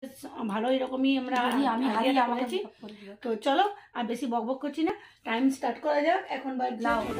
ভালো এরকমই আমরা করেছি। তো চলো আর বেশি বকবক করছি না, টাইম স্টার্ট করা যাক। এখন good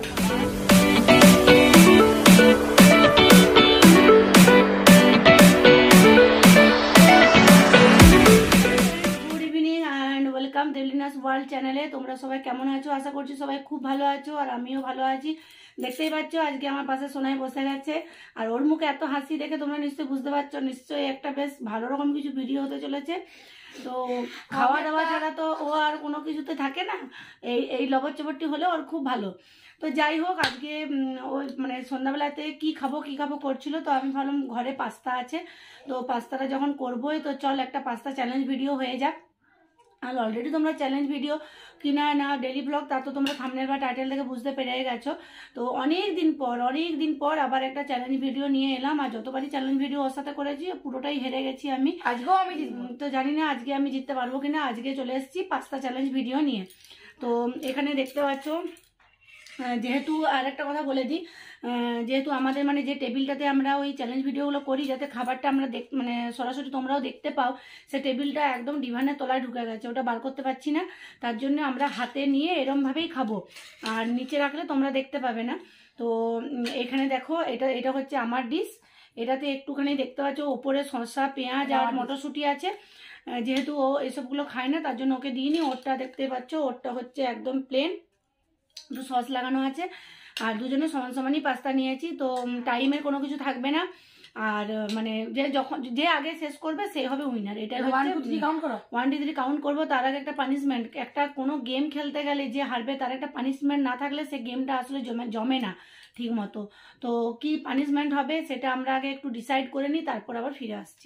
evening and welcome Deblina's world চ্যানেলে। তোমরা সবাই কেমন আছো? আশা করছি সবাই খুব ভালো আছো, আর আমিও ভালো আছি। দেখতেই পাচ্ছ আজকে আমার পাশে সোনাই বসে গেছে, আর ওর মুখে এত হাসি দেখে তোমরা নিশ্চয়ই বুঝতে পারছো নিশ্চয়ই একটা বেশ ভালো রকম কিছু ভিডিও হতে চলেছে। তো খাওয়া দাওয়া ছাড়া তো ও আর কোনো কিছুতে থাকে না, এই লবর চবরটি হলে ওর খুব ভালো। তো যাই হোক, আজকে ওই মানে সন্ধ্যাবেলাতে কি খাবো করছিল, তো আমি ভাবলাম ঘরে পাস্তা আছে, তো পাস্তাটা যখন করবোই তো চল একটা পাস্তা চ্যালেঞ্জ ভিডিও হয়ে যাক। আর অলরেডি তোমরা চ্যালেঞ্জ ভিডিও কিনা না ডেলি ব্লগ তা তো তোমরা থাম্বনেল বা টাইটেল থেকে বুঝতে পেরে গেছো। তো অনেক দিন পর আবার একটা চ্যালেঞ্জ ভিডিও নিয়ে এলাম, আর যতবারই চ্যালেঞ্জ ভিডিও ওর সাথে করেছি পুরোটাই হেরে গেছি আমি। আজকেও আমি তো জানি না আজকে আমি জিততে পারবো কিনা। আজকে চলে এসেছি পাস্তা চ্যালেঞ্জ ভিডিও নিয়ে। তো এখানে দেখতে পাচ্ছ, যেহেতু আর একটা কথা বলে দিই, যেহেতু আমাদের মানে যে টেবিলটাতে আমরা ওই চ্যালেঞ্জ ভিডিওগুলো করি যাতে খাবারটা আমরা মানে সরাসরি তোমরাও দেখতে পাও, সে টেবিলটা একদম ডিভানের তলায় ঢুকে গেছে, ওটা বার করতে পারছি না। তার জন্য আমরা হাতে নিয়ে এরমভাবেই খাবো, আর নিচে রাখলে তোমরা দেখতে পাবে না। তো এখানে দেখো, এটা হচ্ছে আমার ডিশ। এটাতে একটুখানি দেখতে পাচ্ছ ওপরে শসা, পেঁয়াজ আর মটরশুঁটি আছে। যেহেতু ও এসবগুলো খায় না তার জন্য ওকে দিইনি। ওরটা দেখতে পাচ্ছ, ওরটা হচ্ছে একদম প্লেন, একটু সস লাগানো আছে। আর দুজনে সমান সমানই পাস্তা নিয়েছি, তো টাইমের কোনো কিছু থাকবে না। আর মানে যে আগে শেষ করবে সেই হবে উইনার। এটা 1 2 3 কাউন্ট করবো। তার আগে একটা পানিশমেন্ট, একটা কোনো গেম খেলতে গেলে যে হারবে তার একটা পানিশমেন্ট না থাকলে সে গেমটা আসলে জমে না ঠিক মতো। তো কি পানিশমেন্ট হবে সেটা আমরা আগে একটু ডিসাইড করে নিই, তারপর আবার ফিরে আসছি।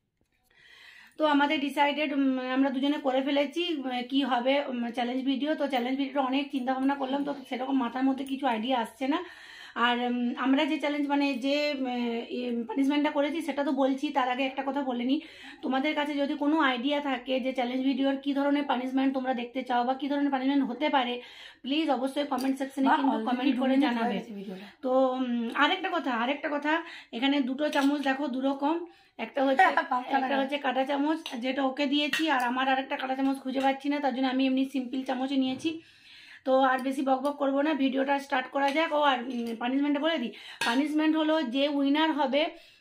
তো আমাদের ডিসাইডেড, আমরা দুজনে করে ফেলেছি কি হবে চ্যালেঞ্জ ভিডিও। তো চ্যালেঞ্জ ভিডিওটা অনেক চিন্তা ভাবনা করলাম, তো সেরকম মাথার মধ্যে কিছু আইডিয়া আসছে না। আর আমরা যে চ্যালেঞ্জ মানে যে পানিশমেন্টটা করেছি সেটা তো বলছি, তার আগে একটা কথা বলে নিই। তোমাদের কাছে যদি কোনো আইডিয়া থাকে যে চ্যালেঞ্জ ভিডিওর কী ধরনের পানিশমেন্ট তোমরা দেখতে চাও বা কী ধরনের পানিশমেন্ট হতে পারে, প্লিজ অবশ্যই কমেন্ট সেকশনে কিন্তু কমেন্ট করে জানাবে। তো আরেকটা কথা, এখানে 2টো চামচ দেখো, 2 রকম। একটা হচ্ছে কাঁটা চামচ যেটা ওকে দিয়েছি, আর আমার আরেকটা কাঁটা চামচ খুঁজে পাচ্ছি না, তার জন্য আমি এমনি সিম্পল চামচই নিয়েছি। তো আর বেশি বকবক করবো না, ভিডিওটা স্টার্ট করা যাক। ও আর পানিশমেন্টটা বলে দিই। পানিশমেন্ট হলো যে উইনার হবে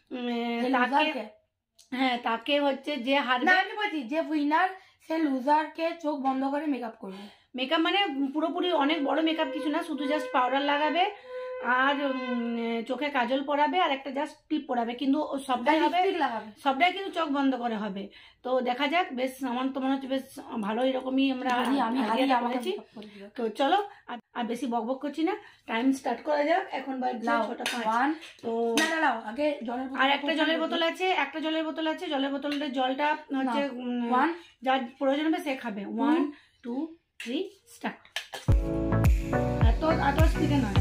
তাকে হচ্ছে যে হারবে, আমি বলছি যে উইনার সে লুজারকে চোখ বন্ধ করে মেকআপ করবে। মেকআপ মানে পুরোপুরি অনেক বড় মেকআপ কিছু না, শুধু জাস্ট পাউডার লাগাবে আর চোখে কাজল পরাবে আর একটা জাস্ট টিপ পরাবে, কিন্তু সবটাই কিন্তু চোখ বন্ধ করে হবে। তো দেখা যাক, বেশ আমার তো মনে হচ্ছে বেশ ভালো এরকমই আমরা করেছি। তো চলো আর বেশি বকবক করছি না, টাইম স্টার্ট করা যাক। এখন বাজছে 6:05। তো আগে আর একটা জলের বোতল আছে, জলের বোতলের জলটা হচ্ছে যার প্রয়োজন হবে সে খাবে। 1 2 3 স্টার্ট। এত স্পিডে নয়,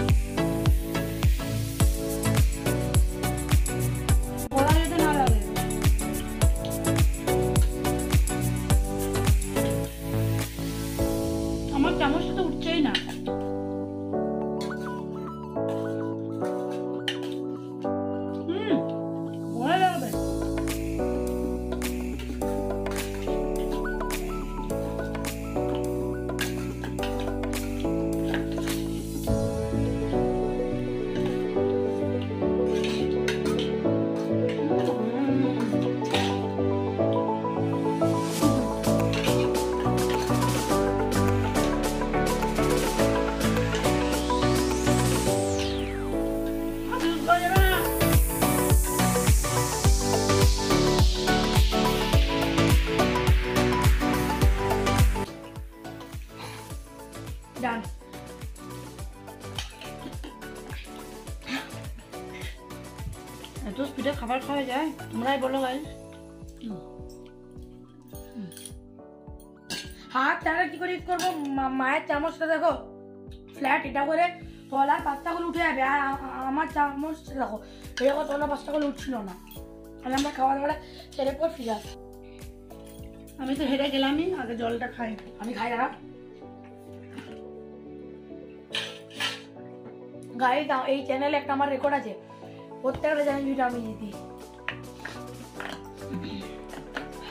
আমার চামচটা তো উঠছেই না। ভালো লাগবে। এত স্পিডে খাবার খাওয়া যায়? তোমরাই বলো গাইস। হাত টাকা কি করে করবো? মায়ের চামচটা দেখো ফ্ল্যাট, এটা করে তলার পাঁচটাগুলো উঠে যাবে, আর আমার চামচ দেখো এরকম তলার পাঁচটাগুলো উঠছিল না। তাহলে আমরা খাওয়া দাওয়া ছেড়ে পর ফিরে আসি। আমি তো হেরে গেলামই, আগে জলটা খাই। আমি খাই না গাইস, এই চ্যানেলে একটা আমার রেকর্ড আছে, প্রত্যেকটা চ্যালেঞ্জ ভিডিও আমি জিতি।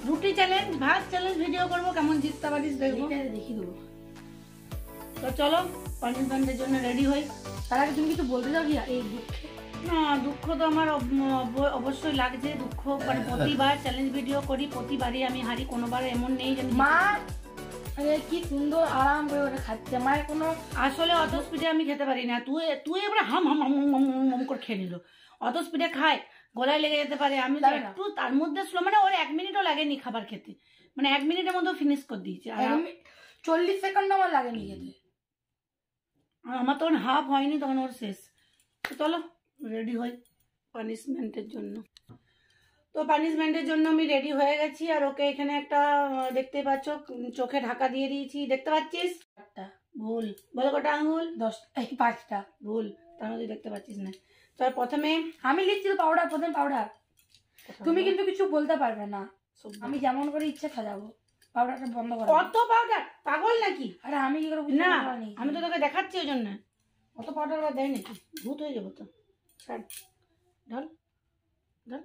রুটি চ্যালেঞ্জ, ভাত চ্যালেঞ্জ ভিডিও করবো, কেমন জিততে পারিস দেখবো, দেখিয়ে দেবো। তো চলো পানিশমেন্টের জন্য রেডি হই। তার আগে তুমি কিছু বলতে চাও কি এই দুঃখে? না, দুঃখ তো আমার অবশ্যই লাগছে। দুঃখ মানে প্রতিবার চ্যালেঞ্জ ভিডিও করি, প্রতিবারই আমি হারি, কোনোবার এমন নেই যে মা আরে কি সুন্দর আরাম করে ওটা খাচ্ছে, মায়ের কোনো আসলে অত স্পিডে আমি খেতে পারি না। তুই তুই এবার হাম হাম হাম হাম হাম হাম করে খেয়ে নিল, অত স্পিডে খায় গলায় লেগে যেতে পারে। আমি তো একটু তার মধ্যে স্লো, মানে ওর 1 মিনিটও লাগেনি খাবার খেতে, মানে 1 মিনিটের মধ্যে ফিনিশ করে দিয়েছে। আর 40 সেকেন্ড আমার লাগেনি খেতে, আমার তখন হাফ হয়নি, তখন ওর শেষ। তো চলো রেডি হই পানিশমেন্টের জন্য। তো পানিশমেন্টের জন্য আমি রেডি হয়ে গেছি। আর ওকে এখানে একটা দেখতে পাচ্ছ চোখে ঢাকা দিয়ে দিয়েছি, দেখতে পাচ্ছিস? একটা ভুল বলো, কটা আঙুল? 5টা ভুল, তার মধ্যে দেখতে পাচ্ছিস না। তো প্রথমে আমি লিখছি পাউডার, প্রথম পাউডার। তুমি কিন্তু কিছু বলতে পারবে না, আমি যেমন করে ইচ্ছে সাজাবো। পাউডারটা বন্ধ করো। কত পাউডার, পাগল নাকি? আরে আমি কি করে না, আমি তো তোকে দেখাচ্ছি ওই জন্য। অত পাউডার আবার দেয় নাকি? ভূত হয়ে যাবো তো। ছাড়, ঢল ঢল।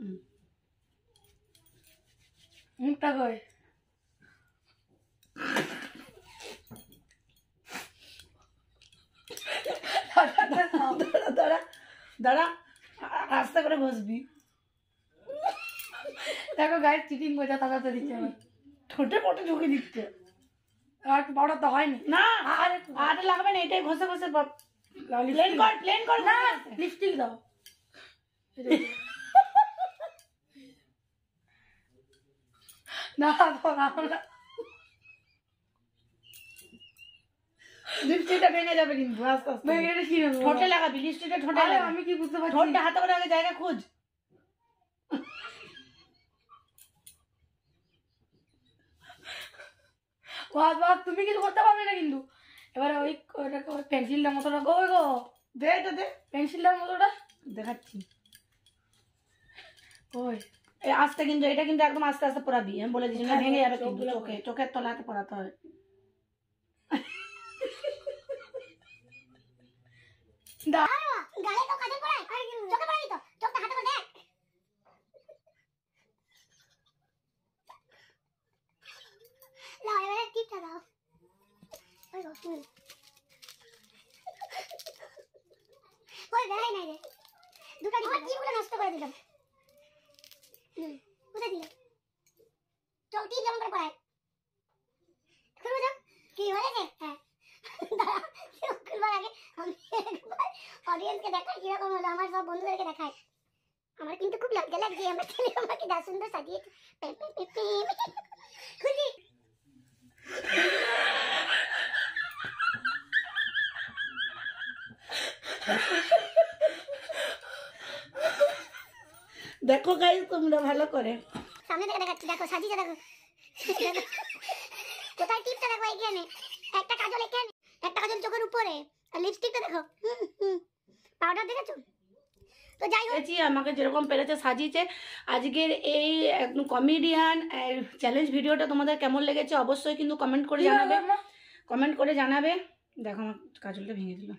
মুখটা কই? দাঁড়া দাঁড়া, আস্তে করে বসবি। দেখো গায়ে চিটিং বোঝা তাড়াতে দিচ্ছে আমার, ঠোঁটে পটে ঢুকে দিচ্ছে। আর পাউডার তো হয়নি না, আর লাগবে না, এটাই ঘষে ঘষে প্লেন কর, প্লেন কর। না লিপস্টিক দাও। না লিপস্টিকটা ভেঙে যাবে কিন্তু আস্তে আস্তে। ঠোঁটে লাগাবি, লিপস্টিকটা ঠোঁটে লাগাবি। আমি কি বুঝতে পারছি? ঠোঁটটা হাতে করে আগে জায়গা খোঁজ। তুমি কিছু করতে পারবে না কিন্তু। এবারে ওই পেন্সিলটার মতোটা ওই গো দে এটা দে, পেন্সিলটার মতোটা দেখাচ্ছি। ওই আস্তে, কিন্তু এটা কিন্তু একদম আস্তে আস্তে পড়াবি, আমি বলে দিচ্ছি, না ভেঙে যাবে কিন্তু। চোখের তলাতে পড়াতে হয়। গালে তো কাজল পড়ায়, চোখে পড়াই তো, চোখটা হাতে করে দেখ। না এবারে টিপটা দাও। ওই গো ওই দেখাই নাই রে, দুটো টিপগুলো নষ্ট করে দিলাম। কোথায় দিলে? চোখ টিপ যেমন করে পড়ায় খুলবো যাও। কি হয়েছে? হ্যাঁ খুলবার আগে আমি অডিয়েন্সকে দেখাই কিরকম হলো, আমার সব বন্ধুদেরকে দেখাই। আমার কিন্তু খুব লজ্জা লাগছে, আমার ছেলে আমাকে যা সুন্দর সাজিয়েছে। খুঁজি দেখো গাইস তোমরা ভালো করে, সামনে থেকে দেখাচ্ছি, দেখো সাজিয়েছে, দেখো কোথায় টিপটা দেখো, এখানে একটা কাজল, এখানে একটা কাজল চোখের উপরে, আর লিপস্টিকটা দেখো, পাউডার দেখেছো? তো যাই হোক, আমাকে যেরকম পেরেছে সাজিয়েছে। আজকের এই কমেডিয়ান চ্যালেঞ্জ ভিডিওটা তোমাদের কেমন লেগেছে অবশ্যই কিন্তু কমেন্ট করে জানাবে, কমেন্ট করে জানাবে। দেখো আমার কাজলটা ভেঙে দিল,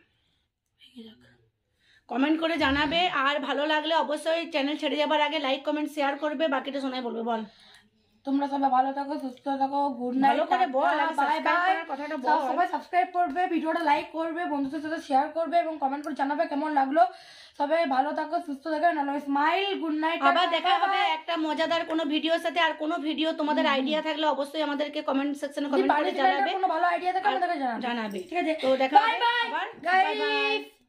কমেন্ট করে জানাবে। আর ভালো লাগলে অবশ্যই চ্যানেল ছেড়ে যাবার আগে লাইক কমেন্ট শেয়ার করবে। বাকিটা শোনাই বলবে, বল। তোমরা সবাই ভালো থাকো, সুস্থ থাকো, গুড নাইট। ভালো করে বল, বাই বাই। কথাটা বল। সবাই সাবস্ক্রাইব করবে, ভিডিওটা লাইক করবে, বন্ধুদের সাথে শেয়ার করবে এবং কমেন্ট করে জানাবে কেমন লাগলো। সবাই ভালো থাকো, সুস্থ থাকো, স্মাইল, গুড নাইট। আবার দেখা হবে একটা মজাদার কোনো ভিডিওর সাথে। আর কোনো ভিডিও তোমাদের আইডিয়া থাকলে অবশ্যই আমাদেরকে কমেন্ট সেকশনে কমেন্ট করে জানাবে। কোনো ভালো আইডিয়া থাকে আমাদেরকে জানাবে। ঠিক আছে, তো দেখা হবে আবার, বাই বাই।